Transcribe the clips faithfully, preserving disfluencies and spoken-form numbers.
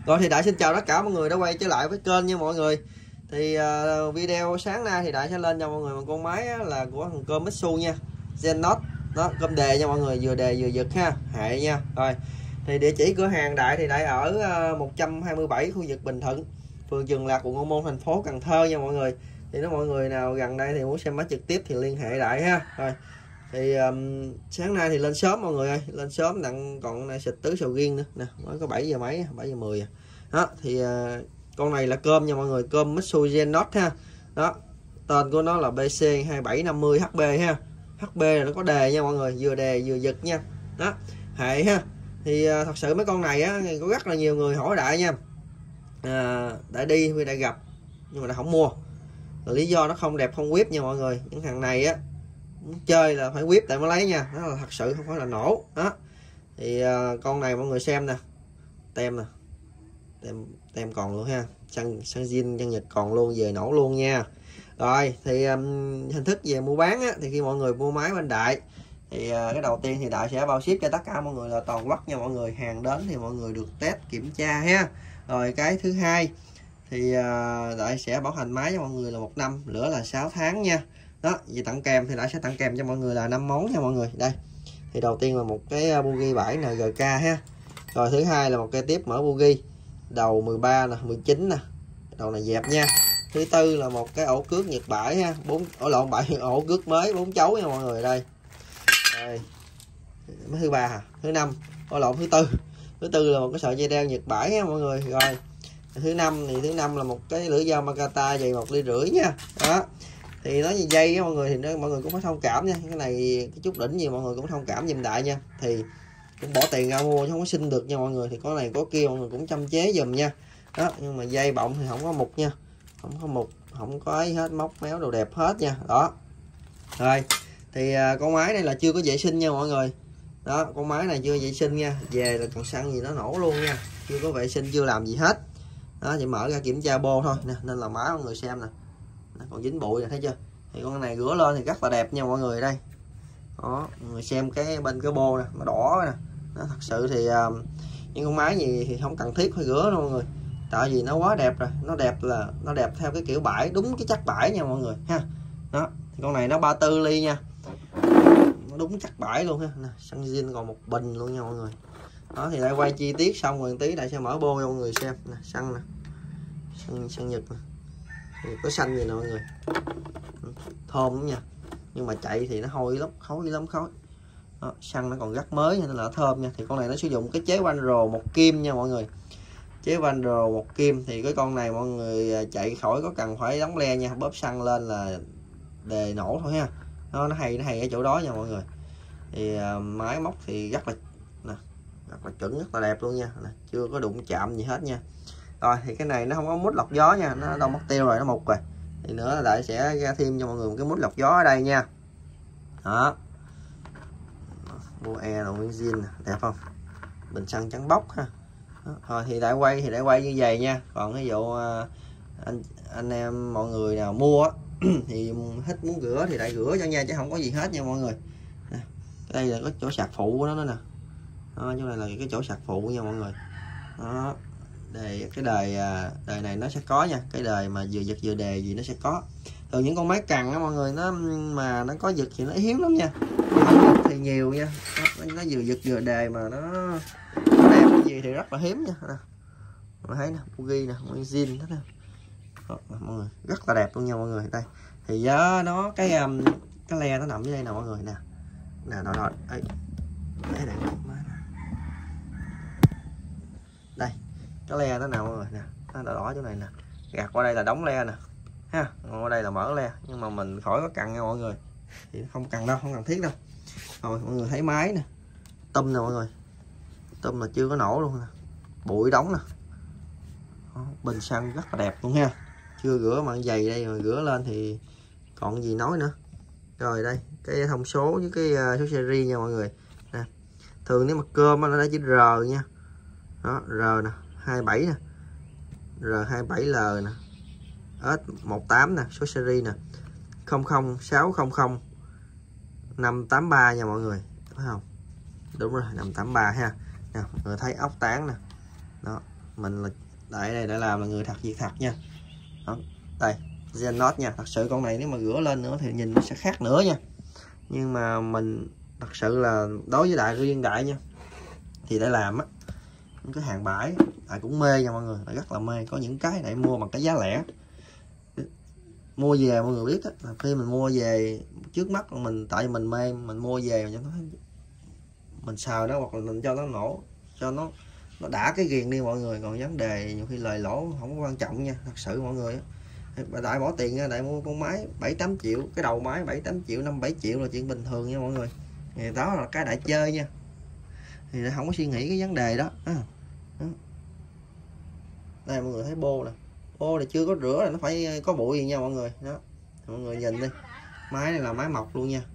Rồi thì Đại xin chào tất cả mọi người đã quay trở lại với kênh nha mọi người. Thì uh, video sáng nay thì Đại sẽ lên cho mọi người một con máy á, là của thằng cơm Mitsu nha, Zenot đó, cơm đề nha mọi người, vừa đề vừa giật ha, hệ nha. Rồi thì địa chỉ cửa hàng Đại thì Đại ở uh, một trăm hai mươi bảy khu vực Bình Thuận, phường Trường Lạc, quận Ô Môn, thành phố Cần Thơ nha mọi người. Thì nếu mọi người nào gần đây thì muốn xem máy trực tiếp thì liên hệ Đại ha. Rồi thì um, sáng nay thì lên sớm mọi người ơi, lên sớm đặng còn này xịt tứ sầu riêng nữa nè, mới có bảy giờ mấy, bảy giờ mười à. Đó thì uh, con này là cơm nha mọi người, cơm Mitsu Zenot ha. Đó, tên của nó là B C hai bảy năm mươi H B ha. H B là nó có đề nha mọi người, vừa đề vừa giật nha. Đó, hệ ha. Thì uh, thật sự mấy con này á có rất là nhiều người hỏi Đại nha. Uh, Đại đi vì Đại gặp nhưng mà Đại không mua. Là lý do nó không đẹp, không whip nha mọi người. Những thằng này á muốn chơi là phải whip tại mới lấy nha, nó là thật sự không phải là nổ. Đó thì uh, con này mọi người xem nè, tem nè, tem tem còn luôn ha, xăng xăng zin chân Nhật còn luôn, về nổ luôn nha. Rồi thì um, hình thức về mua bán á, thì khi mọi người mua máy bên Đại thì uh, cái đầu tiên thì Đại sẽ bao ship cho tất cả mọi người là toàn quốc nha mọi người, hàng đến thì mọi người được test kiểm tra ha. Rồi cái thứ hai thì uh, Đại sẽ bảo hành máy cho mọi người là một năm, nữa là sáu tháng nha. Đó, vì tặng kèm thì Đại sẽ tặng kèm cho mọi người là năm món nha mọi người. Đây thì đầu tiên là một cái bugi bảy N G K ha. Rồi thứ hai là một cái tiếp mở bugi đầu mười ba nè, mười chín nè, đầu này dẹp nha. Thứ tư là một cái ổ cước Nhật bãi ha, bốn ổ lộn bảy ổ cước mới bốn chấu nha mọi người. Đây đây mới thứ ba hả, thứ năm ổ lộn thứ tư thứ tư là một cái sợi dây đeo Nhật bãi ha mọi người. Rồi thứ năm thì thứ năm là một cái lưỡi dao Makata dày một ly rưỡi nha. Đó thì nói như dây á mọi người, thì nó, mọi người cũng phải thông cảm nha, cái này cái chút đỉnh gì mọi người cũng thông cảm giùm Đại nha. Thì cũng bỏ tiền ra mua chứ không có xin được nha mọi người, thì có này có kia mọi người cũng chăm chế giùm nha. Đó nhưng mà dây bọng thì không có mục nha, không có mục, không có ấy hết, móc méo đồ đẹp hết nha. Đó rồi thì à, con máy này là chưa có vệ sinh nha mọi người. Đó con máy này chưa vệ sinh nha, về là còn xăng gì nó nổ luôn nha, chưa có vệ sinh, chưa làm gì hết. Đó chỉ mở ra kiểm tra bô thôi nè, nên là máy mọi người xem nè, nó còn dính bụi nè, thấy chưa. Thì con này rửa lên thì rất là đẹp nha mọi người. Đây đó mọi người xem cái bên cái bô nè, nó đỏ nè. Nó thật sự thì uh, những con máy gì thì không cần thiết phải rửa đâu mọi người, tại vì nó quá đẹp rồi, nó đẹp là nó đẹp theo cái kiểu bãi, đúng cái chắc bãi nha mọi người ha. Đó thì con này nó ba mươi tư ly nha, nó đúng chắc bãi luôn ha. Nè, xăng zin còn một bình luôn nha mọi người. Đó thì lại quay chi tiết xong rồi tí Đại sẽ mở bô cho mọi người xem nè, xăng nè, xăng, xăng Nhật nè, có xanh gì nè mọi người, thơm lắm nha, nhưng mà chạy thì nó hôi lắm, khói lắm khói. Đó, xăng nó còn rất mới nên là thơm nha. Thì con này nó sử dụng cái chế van rồ một kim nha mọi người, chế van rồ một kim. Thì cái con này mọi người chạy khỏi có cần phải đóng le nha, bóp xăng lên là đề nổ thôi ha. Nó, nó hay nó hay ở chỗ đó nha mọi người. Thì uh, máy móc thì rất là nè, rất là chuẩn, rất là đẹp luôn nha. Nè, chưa có đụng chạm gì hết nha. Rồi thì cái này nó không có mút lọc gió nha, nó đâu mất tiêu rồi, nó mục rồi. Thì nữa là Đại sẽ ra thêm cho mọi người một cái mút lọc gió ở đây nha. Đó mua e là nguyên zin đẹp không, bình xăng trắng bóc ha. Đó. Rồi thì Đại quay thì Đại quay như vậy nha. Còn ví dụ anh anh em mọi người nào mua thì hết muốn rửa thì Đại rửa cho nha, chứ không có gì hết nha mọi người. Nè, đây là cái chỗ sạc phụ của nó nữa nè. Đó, chỗ này là cái chỗ sạc phụ nha mọi người. Đó đề cái đời đời này nó sẽ có nha, cái đời mà vừa giật vừa đề gì nó sẽ có. Từ những con máy cằn á mọi người, nó mà nó có giật thì nó hiếm lắm nha, thì nhiều nha. Nó, nó vừa giật vừa đề mà nó, nó đẹp cái gì thì rất là hiếm nha. Nè, mọi người thấy nè, bugi nè, nguyên zin đó nè. Đó, mọi người rất là đẹp luôn nha mọi người. Đây thì giá nó cái um, cái le nó nằm dưới đây nè mọi người nè, nè rồi rồi đây, đây, đây cái le nó nào mọi người nè, nó đỏ đỏ chỗ này nè, gạt qua đây là đóng le nè ha, qua đây là mở le, nhưng mà mình khỏi có cần nha mọi người, thì không cần đâu, không cần thiết đâu. Rồi mọi người thấy máy nè, tum nè mọi người, tum là chưa có nổ luôn nè, bụi đóng nè. Đó, bình xăng rất là đẹp luôn ha, chưa rửa mà dày đây rồi, rửa lên thì còn gì nói nữa. Rồi đây cái thông số với cái uh, số series nha mọi người nè. Thường nếu mà cơm nó đã chữ R nha. Đó R nè, hai mươi bảy nè, R hai mươi bảy L nè, S mười tám nè, số series nè, không không sáu không không năm tám ba nha mọi người, phải không? Đúng rồi, năm tám ba ha. Nè, mọi người thấy ốc tán nè. Đó, mình là đại đây đã làm là người thật việc thật nha. Đó. Đây Zennote nha, thật sự con này nếu mà rửa lên nữa thì nhìn nó sẽ khác nữa nha, nhưng mà mình thật sự là đối với đại riêng đại nha thì để làm á cái hàng bãi đại cũng mê nha mọi người, đại rất là mê. Có những cái đại mua bằng cái giá lẻ, mua về mọi người biết á, là khi mình mua về trước mắt mình tại mình mê mình mua về cho nó mình xào đó, hoặc là mình cho nó nổ cho nó nó đã cái ghiền đi mọi người. Còn vấn đề nhiều khi lời lỗ không có quan trọng nha, thật sự mọi người á. Đại bỏ tiền ra đại mua con máy bảy tám triệu, cái đầu máy bảy tám triệu, năm bảy triệu là chuyện bình thường nha mọi người. Thì đó là cái đại chơi nha, thì không có suy nghĩ cái vấn đề đó. À, đó. Đây mọi người thấy bô nè, bô này chưa có rửa là nó phải có bụi gì nha mọi người. Đó mọi người nhìn đi, máy này là máy mọc luôn nha,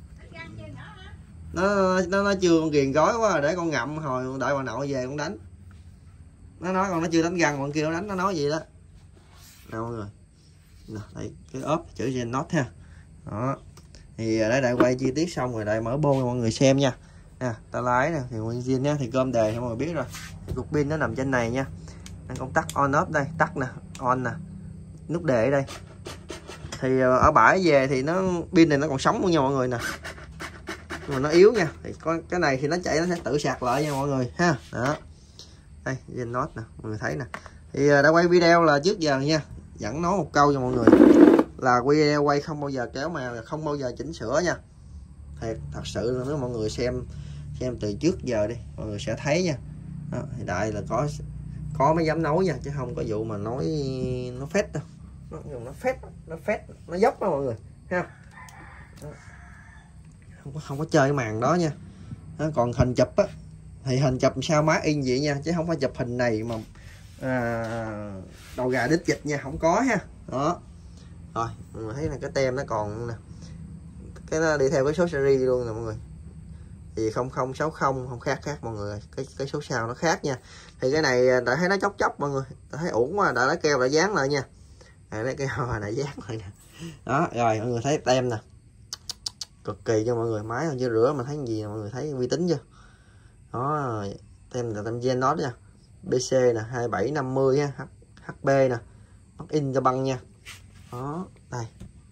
nó nó, nó chưa ghiền gói quá để con ngậm hồi đợi bà nội về con đánh. Nó nói con nó chưa đánh răng, bọn kia nó đánh, nó nói gì đó nè mọi người. Nè, đây cái ốp chữ Zennote ha. Đó thì để đại quay chi tiết xong rồi đại mở bô cho mọi người xem nha. Nè ta lái nè thì nguyên zin nha, thì cơm đề thì mọi người biết rồi, cục pin nó nằm trên này nha. Đang công tắc on off đây, tắt nè, on nè, nút đề ở đây. Thì ở bãi về thì nó pin này nó còn sống luôn nha mọi người nè, nhưng mà nó yếu nha. Thì có cái này thì nó chạy nó sẽ tự sạc lại nha mọi người ha. Đó đây Zennote nè mọi người thấy nè. Thì đã quay video là trước giờ nha, dẫn nói một câu cho mọi người là video quay không bao giờ kéo mà không bao giờ chỉnh sửa nha. Thiệt thật sự nếu mọi người xem xem từ trước giờ đi mọi người sẽ thấy nha. Đó, thì đại là có có mới dám nói nha, chứ không có vụ mà nói nó phét đâu, nó nó phét nó phét nó dốc đó mọi người ha. Đó. không có không có chơi cái màn đó nha. Đó, còn hình chụp á thì hình chụp sao má in vậy nha, chứ không phải chụp hình này mà à, đầu gà đít vịt nha, không có ha. Đó rồi mọi người thấy là cái tem nó còn nè, cái nó đi theo cái số series luôn nè mọi người, thì không không sáu không không khác khác mọi người, cái cái số sau nó khác nha. Thì cái này đã thấy nó chóc chóc mọi người, đã thấy uổng quá, đã lấy keo đã dán lại nha, lấy keo lại dán lại nè. Đó rồi mọi người thấy tem nè, cực kỳ cho mọi người, máy chưa rửa mà thấy gì mọi người thấy uy tín chưa. Đó tem là tem Zennote nha, bê xê nè hai bảy năm mươi ha, hát pê nè, mắc in cho băng nha. Đó đây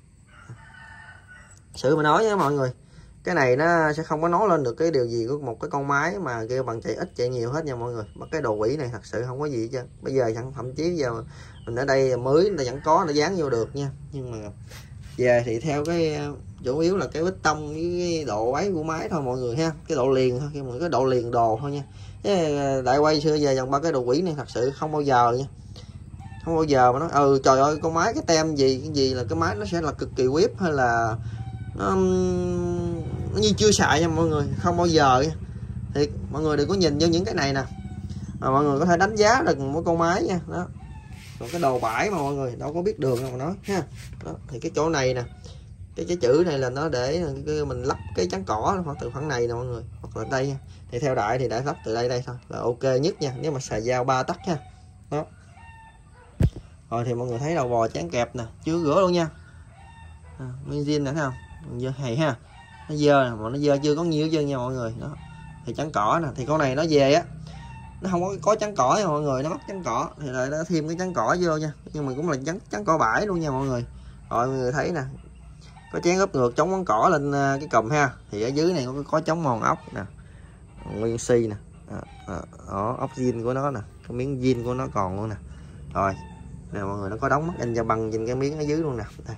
sự mà nói với mọi người, cái này nó sẽ không có nói lên được cái điều gì của một cái con máy mà kêu bằng chạy ít chạy nhiều hết nha mọi người. Mà cái đồ quỷ này thật sự không có gì chứ. Bây giờ thậm chí giờ mình ở đây mới nó vẫn có, nó dán vô được nha, nhưng mà về thì theo cái chủ yếu là cái bít tông với cái độ ấy của máy thôi mọi người ha, cái độ liền thôi, cái cái độ liền đồ thôi nha. Cái đại quay xưa giờ dòng ba cái đồ quỷ này thật sự không bao giờ nha, không bao giờ mà nói ừ trời ơi con máy cái tem gì cái gì là cái máy nó sẽ là cực kỳ whip hay là nó, nó như chưa xài nha mọi người, không bao giờ nha. Thì mọi người đừng có nhìn vô những cái này nè mà mọi người có thể đánh giá được một con máy nha. Đó còn cái đồ bãi mà mọi người đâu có biết đường đâu mà nói ha. Đó thì cái chỗ này nè, cái cái chữ này là nó để cái mình lắp cái chắn cỏ hoặc từ khoảng này nè mọi người, hoặc là đây nha. Thì theo đại thì đại lắp từ đây đây thôi là ok nhất nha, nếu mà xài dao ba tấc ha. Đó rồi thì mọi người thấy đầu bò chán kẹp nè, chưa rửa luôn nha, à, nguyên zin nè thấy không, dơ hay ha, nó dơ nè, mà nó dơ chưa có nhiều chân nha mọi người. Đó thì chắn cỏ nè, thì con này nó về á nó không có có chắn cỏ nha mọi người, nó mất chắn cỏ thì lại nó thêm cái chắn cỏ vô nha, nhưng mà cũng là chắn chắn cỏ bãi luôn nha mọi người. Rồi mọi người thấy nè, có chén ướp ngược chống bắn cỏ lên cái cùm ha, thì ở dưới này có có chống mòn ốc nè, nguyên xi nè, đó ốc zin của nó nè, cái miếng zin của nó còn luôn nè. Rồi nè mọi người, nó có đóng mắt in cho băng trên cái miếng ở dưới luôn nè, đây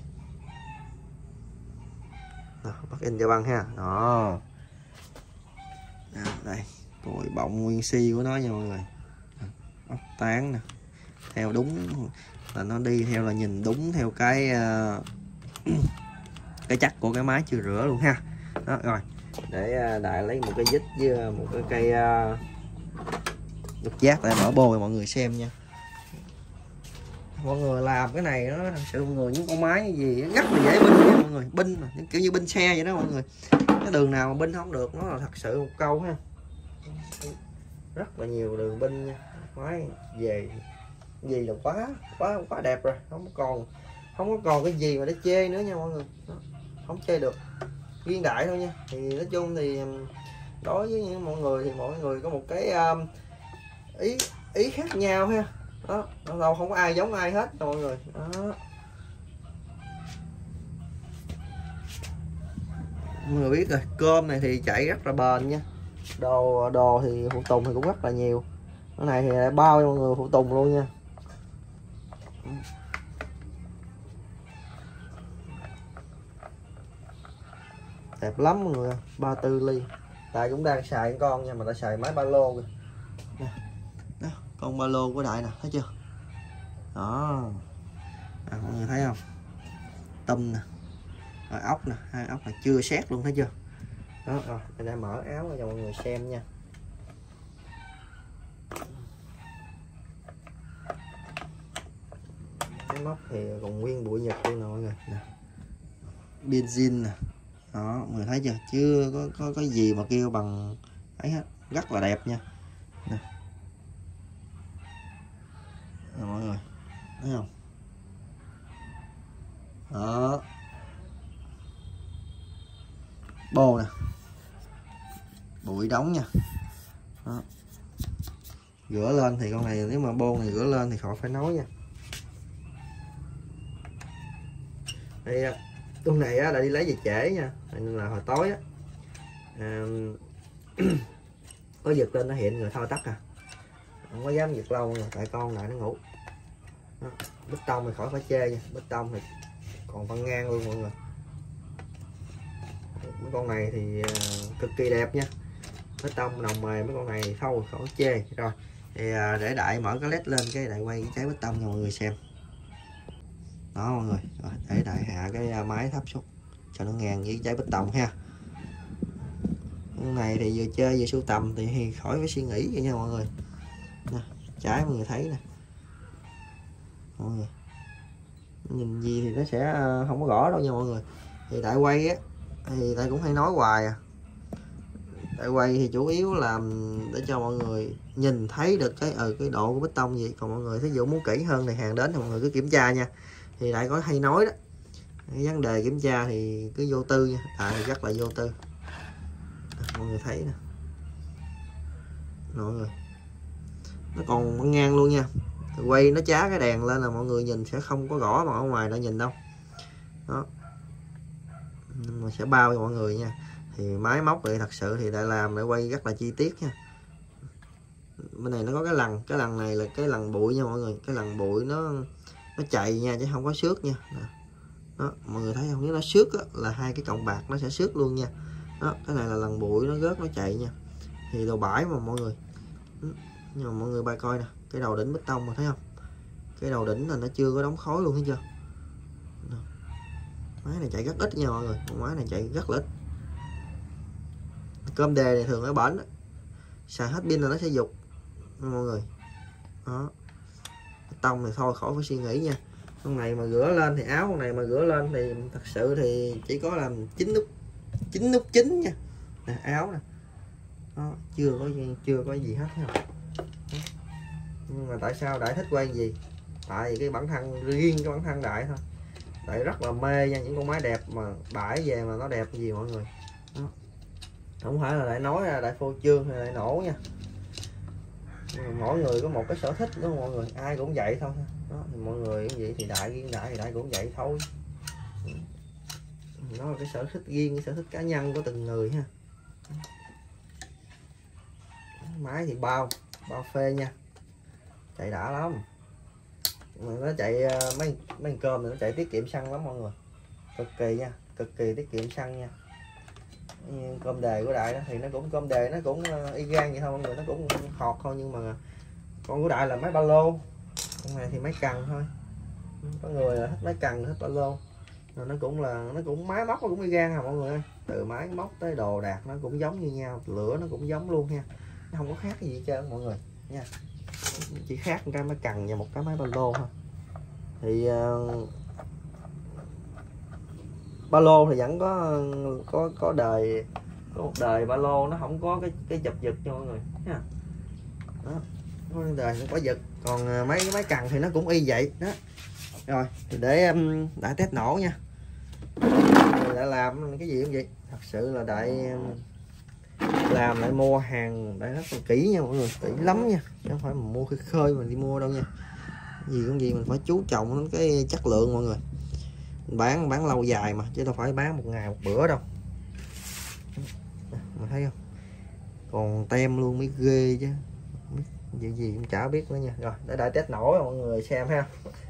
bắt in cho băng ha. Đó à, đây cồi bọng nguyên xi của nó nha mọi người, ốc tán nè, theo đúng là nó đi theo là nhìn đúng theo cái uh, cái chắc của cái máy chưa rửa luôn ha. Đó rồi để uh, đại lấy một cái dít với một cái cây uh, đục giác để mở bô cho mọi người xem nha. Mọi người làm cái này nó thật sự mọi người, những con máy gì rất là dễ binh nha mọi người, binh mà kiểu như binh xe vậy đó mọi người, cái đường nào mà binh không được nó là thật sự một câu ha, rất là nhiều đường binh nha. Máy về gì là quá quá quá đẹp rồi, không còn không có còn cái gì mà để chê nữa nha mọi người. Đó, không chê được, riêng đại thôi nha. Thì nói chung thì đối với những mọi người thì mọi người có một cái um, ý ý khác nhau ha. Đó, lâu lâu không có ai giống ai hết mọi người. Đó. Mọi người biết rồi, cơm này thì chạy rất là bền nha. Đồ đồ thì phụ tùng thì cũng rất là nhiều. Cái này thì bao cho mọi người phụ tùng luôn nha. Đẹp lắm mọi người, ba tư ly. Đại cũng đang xài con nha, mà đã xài máy ba lô rồi. Đó, con ba lô của Đại nè, thấy chưa? Đó. À, mọi người thấy không? Tâm nè, rồi ốc nè, hai ốc là chưa xét luôn, thấy chưa? Đó, rồi mình đã mở áo cho mọi người xem nha. Cái móc thì còn nguyên bụi nhật luôn nè mọi người nè. Benzin nè. Đó, mọi người thấy chưa? Chưa có có cái gì mà kêu bằng ấy hết, rất là đẹp nha. Nè. Nè, mọi người thấy không? Đó. Bô nè. Bụi đóng nha. Đó. Rửa lên thì con này nếu mà bô này rửa lên thì khỏi phải nói nha. Đây con này á, đã đi lấy về trễ nha, nên là hồi tối á à, có giật lên nó hiện rồi thôi tắt à, không có dám giật lâu rồi, tại con lại nó ngủ. Đó. Bít tông thì khỏi phải chê nha, bít tông thì còn văng ngang luôn mọi người. Mấy con này thì uh, cực kỳ đẹp nha, bít tông nồng mềm, mấy con này thì thôi khỏi chê. Rồi thì uh, để Đại mở cái led lên cái Đại quay cái trái bít tông cho mọi người xem. Đó mọi người, rồi để Đại hạ cái máy thấp xuống cho nó ngang với trái bít tông ha. Cái này thì vừa chơi vừa sưu tầm thì khỏi phải suy nghĩ vậy nha mọi người. Nè, trái mọi người thấy nè, mọi người nhìn gì thì nó sẽ không có rõ đâu nha mọi người. Thì Đại quay á thì Đại cũng hay nói hoài à, Đại quay thì chủ yếu là để cho mọi người nhìn thấy được cái ở ừ, cái độ của bít tông gì. Còn mọi người thí dụ muốn kỹ hơn thì hàng đến thì mọi người cứ kiểm tra nha. Thì Đại có hay nói đó, cái vấn đề kiểm tra thì cứ vô tư nha, Đại thì rất là vô tư. Mọi người thấy nè, mọi người nó còn băng ngang luôn nha. Thì quay nó chá cái đèn lên là mọi người nhìn sẽ không có rõ mà ở ngoài đã nhìn đâu. Đó, mà sẽ bao cho mọi người nha. Thì máy móc thì thật sự thì Đại làm để quay rất là chi tiết nha. Bên này nó có cái lần, cái lần này là cái lần bụi nha mọi người, cái lần bụi nó nó chạy nha chứ không có xước nha. Đó, mọi người thấy không, nếu nó xước á, là hai cái cọng bạc nó sẽ xước luôn nha. Đó, cái này là lần bụi nó rớt nó chạy nha. Thì đồ bãi mà mọi người. Nhưng mà mọi người bay coi nè, cái đầu đỉnh bít tông mà thấy không, cái đầu đỉnh là nó chưa có đóng khói luôn, thấy chưa? Máy này chạy rất ít nha mọi người, máy này chạy rất là ít. Cơm đề này thường ở bển xài hết pin là nó sẽ dục mọi người. Đó, tông này thôi khỏi phải suy nghĩ nha. Con này mà rửa lên thì áo con này mà rửa lên thì thật sự thì chỉ có làm chín nút chín nút chín nha. Nè, áo nè. Đó, chưa có chưa có gì hết thấy không? Đó. Nhưng mà tại sao Đại thích quay gì? Tại vì cái bản thân riêng cái bản thân Đại thôi. Đại rất là mê nha, những con máy đẹp mà bãi về mà nó đẹp gì mọi người. Đó. Không phải là Đại nói ra Đại phô trương hay Đại nổ nha. Mỗi người có một cái sở thích đó mọi người, ai cũng vậy thôi. Đó, thì mọi người cũng vậy, thì Đại riêng Đại thì Đại cũng vậy thôi. Nó là cái sở thích riêng, cái sở thích cá nhân của từng người ha. Máy thì bao bao phê nha, chạy đã lắm. Mà nó chạy mấy mấy cơm này nó chạy tiết kiệm xăng lắm mọi người, cực kỳ nha, cực kỳ tiết kiệm xăng nha. Cơm đề của Đại đó thì nó cũng cơm đề nó cũng y gan vậy thôi mọi người, nó cũng hột thôi. Nhưng mà con của Đại là máy ba lô, con này thì máy cần thôi. Có người là thích máy cần, thích ba lô. Rồi nó cũng là nó cũng máy móc nó cũng y gan à mọi người, từ máy móc tới đồ đạc nó cũng giống như nhau, lửa nó cũng giống luôn ha, nó không có khác gì hết trơn mọi người nha. Chỉ khác một cái máy cần và một cái máy ba lô thôi. Thì uh, ba lô thì vẫn có có có đời có một đời ba lô nó không có cái cái chụp giật cho mọi người nha. Đó, có đời không có giật. Còn mấy cái máy cần thì nó cũng y vậy đó. Rồi thì để um, Đại test nổ nha. Đại làm cái gì cũng vậy, thật sự là Đại làm lại mua hàng để rất là kỹ nha mọi người, kỹ lắm nha, chứ không phải mình mua khơi khơi mình đi mua đâu nha. Gì cũng gì mình phải chú trọng đến cái chất lượng mọi người, mình bán bán lâu dài mà, chứ đâu phải bán một ngày một bữa đâu. Mình thấy không, còn tem luôn mới ghê chứ, gì gì cũng chả biết nữa nha. Rồi để đợi test nổ mọi người xem ha.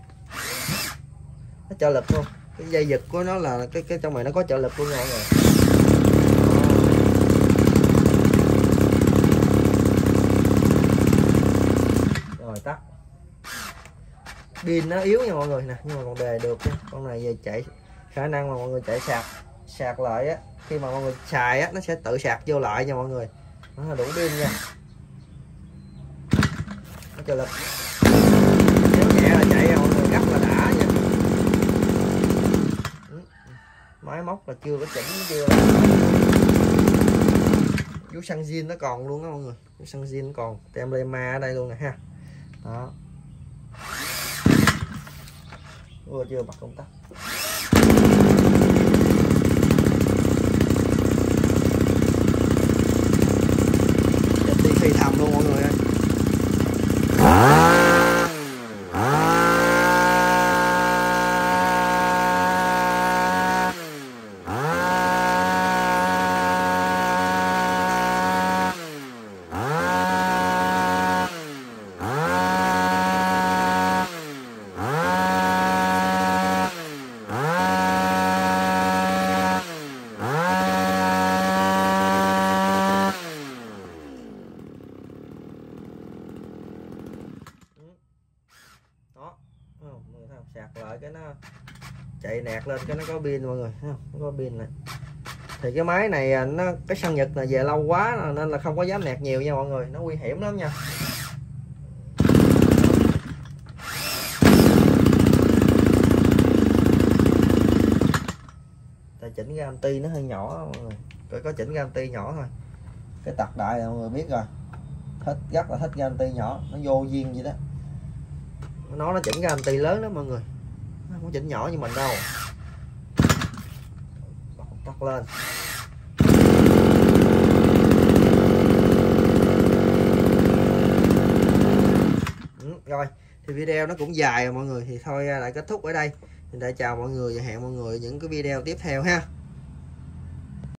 Nó trợ lực luôn, cái dây giật của nó là cái cái trong này nó có trợ lực luôn nha mọi người. Rồi tắt. Pin nó yếu nha mọi người nè, nhưng mà còn đề được nha. Con này về chạy khả năng mà mọi người chạy sạc sạc lại á, khi mà mọi người xài á nó sẽ tự sạc vô lại nha mọi người, nó là đủ pin nha. Nó trợ lực kéo nhẹ là chạy mọi người rất là đã nha. Máy móc là chưa có chỉnh, chưa chú xăng zin nó còn luôn đó mọi người, chú xăng zin nó còn tem Lema ở đây luôn nè ha. Đó, vừa chưa bật công tắc. Đi phi thầm luôn mọi người ơi. Đó, sạc lại cái nó chạy nẹt lên cái nó có pin mọi người, thấy không? Nó có pin này. Thì cái máy này nó cái xăng Nhật là về lâu quá nên là không có dám nẹt nhiều nha mọi người, nó nguy hiểm lắm nha. Ta chỉnh cái anti nó hơi nhỏ mọi người, có, có chỉnh cái anti nhỏ thôi. Cái tặc đại là mọi người biết rồi, thích rất là thích cái anti nhỏ, nó vô duyên vậy đó. Nó nó chỉnh cái anti lớn đó mọi người, nó không có chỉnh nhỏ như mình đâu. Tắt lên. Ừ, rồi thì video nó cũng dài rồi mọi người, thì thôi lại kết thúc ở đây. Mình đã chào mọi người và hẹn mọi người những cái video tiếp theo ha.